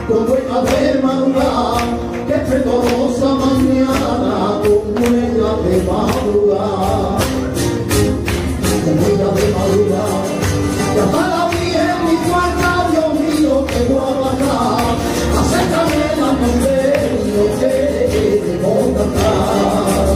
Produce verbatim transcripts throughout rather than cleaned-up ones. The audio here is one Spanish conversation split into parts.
con buena de madrugada, que fredorosa mañana, con huella de madrugada, con huella de madrugada, ya para mí en mi cuarta, Dios mío, que voy a bajar, acércame la convenio que te voy a cantar.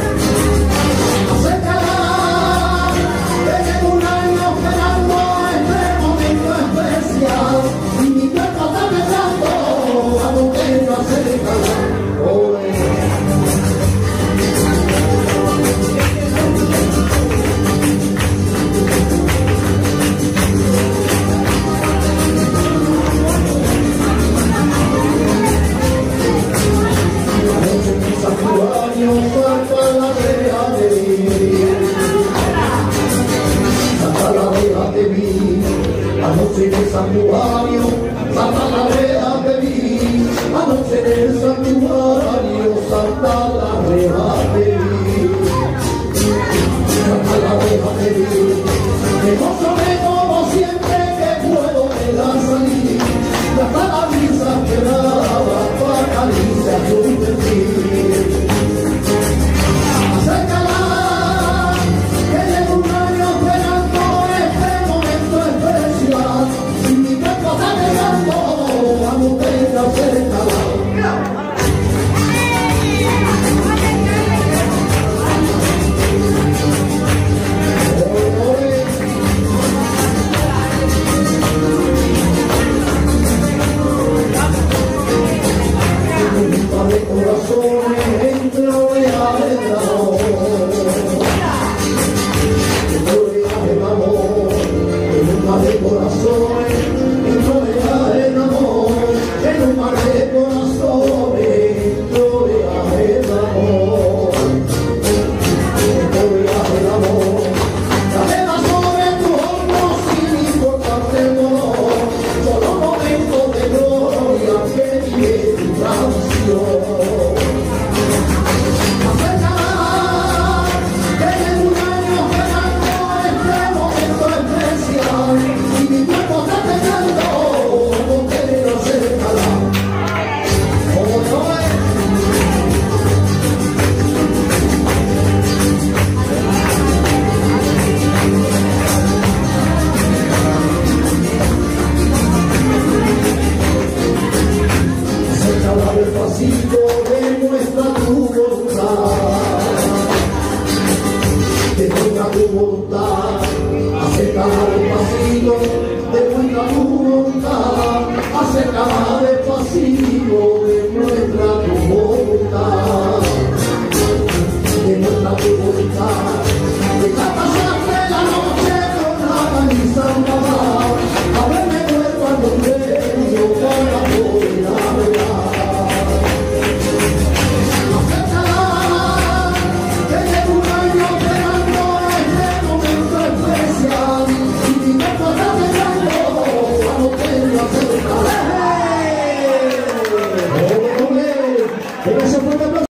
Acércala, que llevo un año esperando este momento especial, y mi cuerpo está pensando a lo que yo acércala. Ole. Falta la reja de mí, falta la reja de mí, anoche en el santuario, falta la reja de mí, anoche en el santuario, salta la reja de mí, salta la reja de mí, me emocioné como siempre que puedo dejar salir, hasta la brisa que daba para caricias yo perdí. Acércala, que llevo un año esperando este momento especial, y mi cuerpo está llegando a botella, acércala. Un par de corazones entre orejas de amor, entre orejas de amor, en un par de corazones entre orejas de amor, en un par de corazones entre orejas de amor, entre orejas de amor, cadena sobre tus hombros sin importarte el dolor, solo momentos de gloria que vive tu canción. Despacito demuestra tu voluntad, demuestra tu voluntad, acércala despacito, demuestra tu voluntad, acércala despacito, demuestra tu voluntad, demuestra tu voluntad, deja pasarte la noche con la camisa empapada, a verme vuelvo al convenio para poder hablar. Gracias por